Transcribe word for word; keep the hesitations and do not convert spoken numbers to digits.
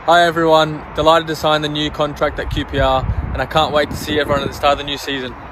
Hi everyone, delighted to sign the new contract at Q P R and I can't wait to see everyone at the start of the new season.